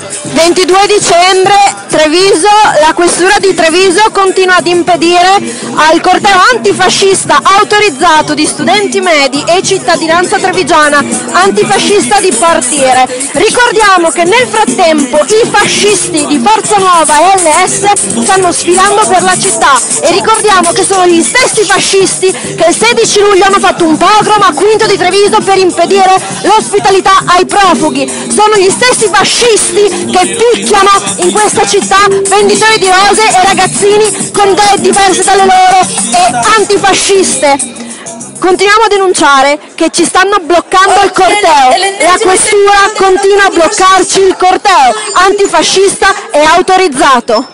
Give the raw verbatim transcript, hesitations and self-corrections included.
ventidue dicembre, Treviso, la questura di Treviso continua ad impedire al corteo antifascista autorizzato di studenti medi e cittadinanza trevigiana antifascista di partire. Ricordiamo che nel frattempo i fascisti di Forza Nuova e L S stanno sfilando per la città e ricordiamo che sono gli stessi fascisti che il sedici luglio hanno fatto un pogrom a Quinto di Treviso per impedire l'ospitalità ai profughi. Sono gli stessi fascisti che picchiano in questa città venditori di rose e ragazzini con idee diverse dalle loro e antifasciste. Continuiamo a denunciare che ci stanno bloccando il corteo, la questura continua a bloccarci il corteo antifascista e autorizzato.